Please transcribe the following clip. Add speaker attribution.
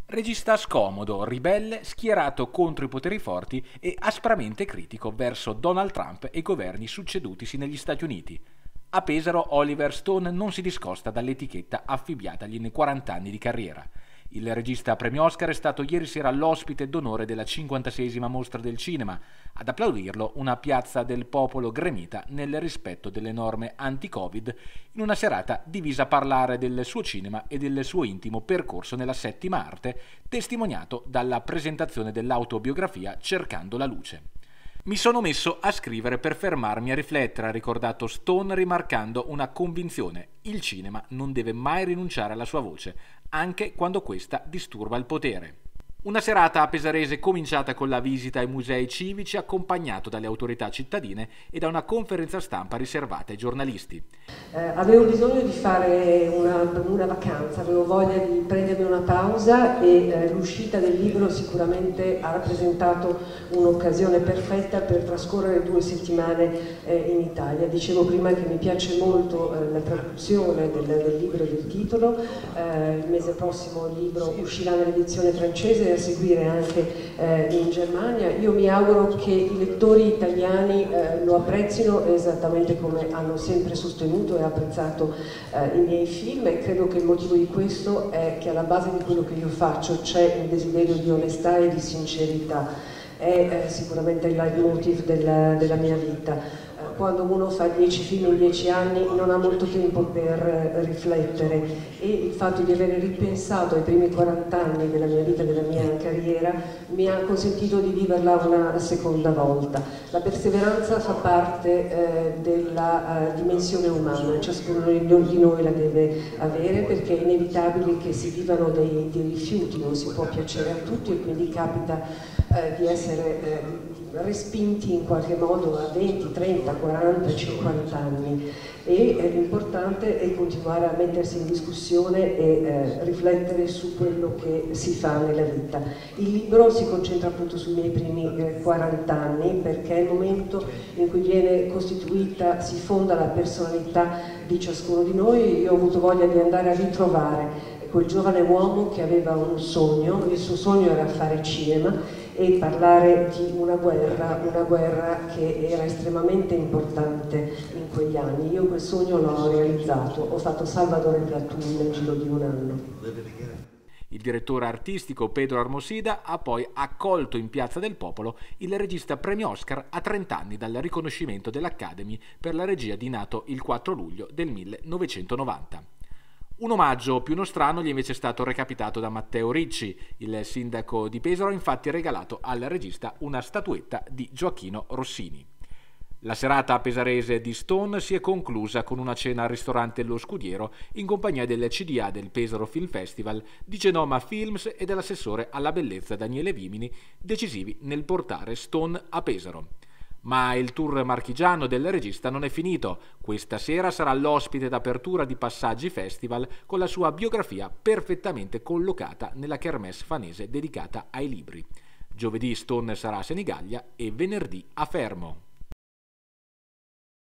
Speaker 1: Regista scomodo, ribelle, schierato contro i poteri forti e aspramente critico verso Donald Trump e i governi succedutisi negli Stati Uniti. A Pesaro Oliver Stone non si discosta dall'etichetta affibbiatagli nei 40 anni di carriera. Il regista premio Oscar è stato ieri sera l'ospite d'onore della 56esima mostra del cinema. Ad applaudirlo una piazza del popolo gremita nel rispetto delle norme anti-Covid, in una serata divisa a parlare del suo cinema e del suo intimo percorso nella settima arte, testimoniato dalla presentazione dell'autobiografia Cercando la luce. Mi sono messo a scrivere per fermarmi a riflettere, ha ricordato Stone, rimarcando una convinzione: il cinema non deve mai rinunciare alla sua voce, anche quando questa disturba il potere. Una serata a Pesarese cominciata con la visita ai musei civici, accompagnato dalle autorità cittadine e da una conferenza stampa riservata ai giornalisti.
Speaker 2: Avevo bisogno di fare una vacanza, avevo voglia di prendermi una pausa e l'uscita del libro sicuramente ha rappresentato un'occasione perfetta per trascorrere 2 settimane in Italia. Dicevo prima che mi piace molto la traduzione del libro e del titolo. Il mese prossimo il libro uscirà nell'edizione francese e a seguire anche in Germania. Io mi auguro che i lettori italiani lo apprezzino esattamente come hanno sempre sostenuto e apprezzato i miei film, e credo che il motivo di questo è che alla base di quello che io faccio c'è un desiderio di onestà e di sincerità. È sicuramente il leitmotiv della mia vita. Quando uno fa 10 film in 10 anni non ha molto tempo per riflettere, e il fatto di aver ripensato ai primi 40 anni della mia vita, della mia carriera, mi ha consentito di viverla una seconda volta. La perseveranza fa parte della dimensione umana, ciascuno di noi la deve avere, perché è inevitabile che si vivano dei rifiuti, non si può piacere a tutti e quindi capita di essere respinti in qualche modo a 20, 30, 40, 50 anni, e l'importante è continuare a mettersi in discussione e riflettere su quello che si fa nella vita. Il libro si concentra appunto sui miei primi 40 anni, perché è il momento in cui viene costituita, si fonda la personalità di ciascuno di noi. Io ho avuto voglia di andare a ritrovare quel giovane uomo che aveva un sogno, il suo sogno era fare cinema e parlare di una guerra che era estremamente importante in quegli anni. Io quel sogno l'ho realizzato, ho fatto Salvador e Platoon nel giro di un anno.
Speaker 1: Il direttore artistico Pedro Armosida ha poi accolto in Piazza del Popolo il regista premio Oscar a 30 anni dal riconoscimento dell'Academy per la regia di Nato il 4 luglio del 1990. Un omaggio più nostrano gli è invece stato recapitato da Matteo Ricci. Il sindaco di Pesaro ha infatti regalato al regista una statuetta di Gioachino Rossini. La serata pesarese di Stone si è conclusa con una cena al ristorante Lo Scudiero in compagnia del CDA del Pesaro Film Festival, di Genoma Films e dell'assessore alla bellezza Daniele Vimini, decisivi nel portare Stone a Pesaro. Ma il tour marchigiano del regista non è finito. Questa sera sarà l'ospite d'apertura di Passaggi Festival con la sua biografia perfettamente collocata nella kermesse fanese dedicata ai libri. Giovedì Stone sarà a Senigallia e venerdì a Fermo.